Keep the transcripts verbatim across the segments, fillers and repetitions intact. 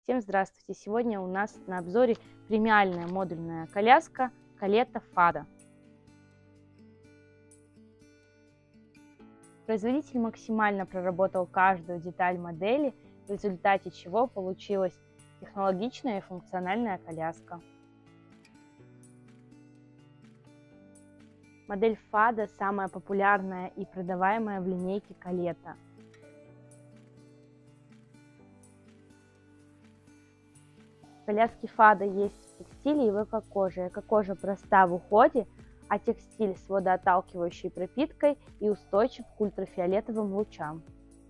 Всем здравствуйте! Сегодня у нас на обзоре премиальная модульная коляска Coletta Fado. Производитель максимально проработал каждую деталь модели, в результате чего получилась технологичная и функциональная коляска. Модель Fado самая популярная и продаваемая в линейке Coletta. В коляске Fado есть текстиль и эко-кожа. Эко-кожа проста в уходе, а текстиль с водоотталкивающей пропиткой и устойчив к ультрафиолетовым лучам.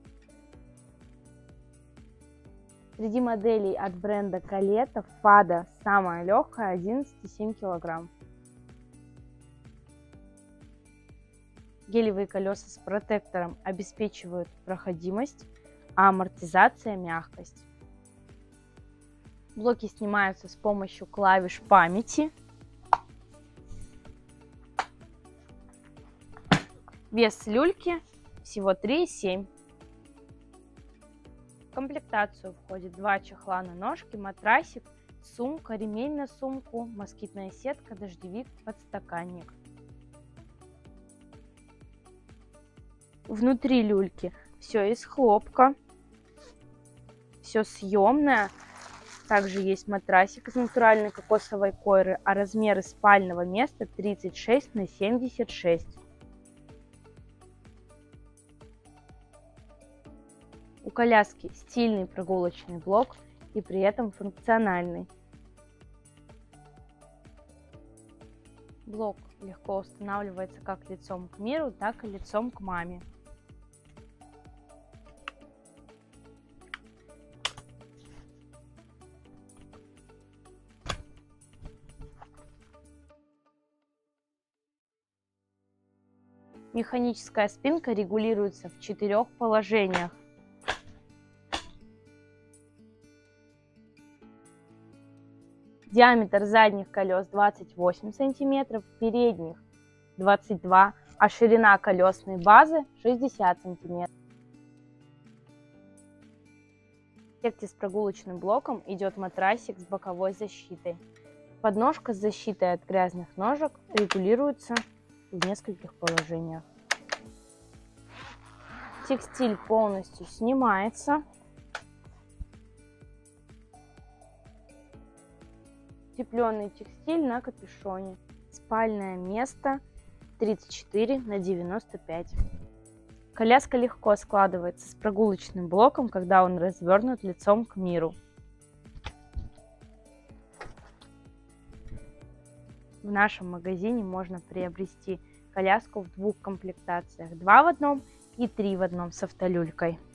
Среди моделей от бренда Coletta Fado самая легкая — одиннадцать и семь десятых килограмм. Гелевые колеса с протектором обеспечивают проходимость, а амортизация — мягкость. Блоки снимаются с помощью клавиш памяти. Вес люльки всего три и семь. В комплектацию входит два чехла на ножки, матрасик, сумка, ремень на сумку, москитная сетка, дождевик, подстаканник. Внутри люльки все из хлопка, все съемное. Также есть матрасик из натуральной кокосовой койры, а размеры спального места тридцать шесть на семьдесят шесть. У коляски стильный прогулочный блок и при этом функциональный. Блок легко устанавливается как лицом к миру, так и лицом к маме. Механическая спинка регулируется в четырех положениях. Диаметр задних колес двадцать восемь сантиметров, передних двадцать два, а ширина колесной базы шестьдесят сантиметров. В комплекте с прогулочным блоком идет матрасик с боковой защитой. Подножка с защитой от грязных ножек регулируется в нескольких положениях. Текстиль полностью снимается. Утепленный текстиль на капюшоне. Спальное место тридцать четыре на девяносто пять. Коляска легко складывается с прогулочным блоком, когда он развернут лицом к миру. В нашем магазине можно приобрести коляску в двух комплектациях: два в одном и три в одном с автолюлькой.